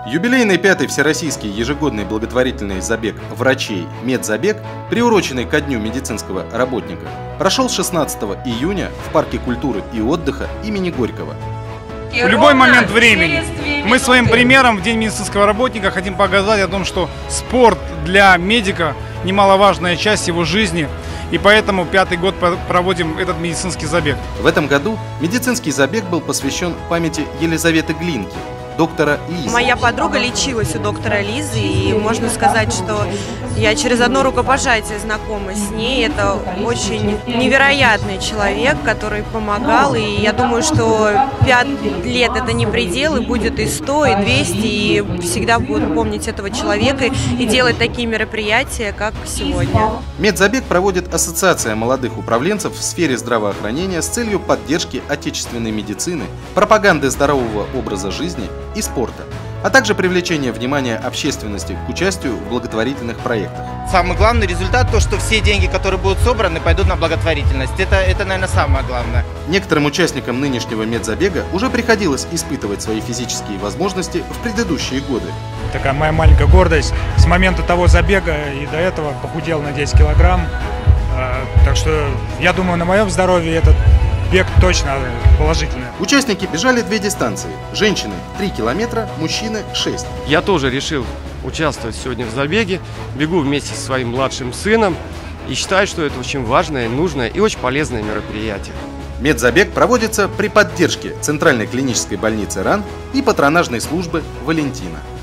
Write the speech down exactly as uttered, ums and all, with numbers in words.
Юбилейный пятый всероссийский ежегодный благотворительный забег врачей «Медзабег», приуроченный ко Дню медицинского работника, прошел шестнадцатого июня в Парке культуры и отдыха имени Горького. В любой момент времени мы своим примером в День медицинского работника хотим показать о том, что спорт для медика немаловажная часть его жизни, и поэтому пятый год проводим этот медицинский забег. В этом году медицинский забег был посвящен памяти Елизаветы Глинки, доктора Лизы. Моя подруга лечилась у доктора Лизы, и можно сказать, что я через одно рукопожатие знакома с ней. Это очень невероятный человек, который помогал, и я думаю, что пять лет это не предел, и будет и сто, и двести, и всегда будут помнить этого человека и делать такие мероприятия, как сегодня. Медзабег проводит Ассоциация молодых управленцев в сфере здравоохранения с целью поддержки отечественной медицины, пропаганды здорового образа жизни и спорта, а также привлечение внимания общественности к участию в благотворительных проектах. Самый главный результат то, что все деньги, которые будут собраны, пойдут на благотворительность. Это, это, наверное, самое главное. Некоторым участникам нынешнего медзабега уже приходилось испытывать свои физические возможности в предыдущие годы. Такая моя маленькая гордость. С момента того забега и до этого похудел на десять килограмм. Так что я думаю, на моем здоровье этот бег точно положительный. Участники бежали две дистанции. Женщины три километра, мужчины шесть. Я тоже решил участвовать сегодня в забеге. Бегу вместе со своим младшим сыном. И считаю, что это очень важное, нужное и очень полезное мероприятие. Медзабег проводится при поддержке Центральной клинической больницы РАН и патронажной службы «Валентина».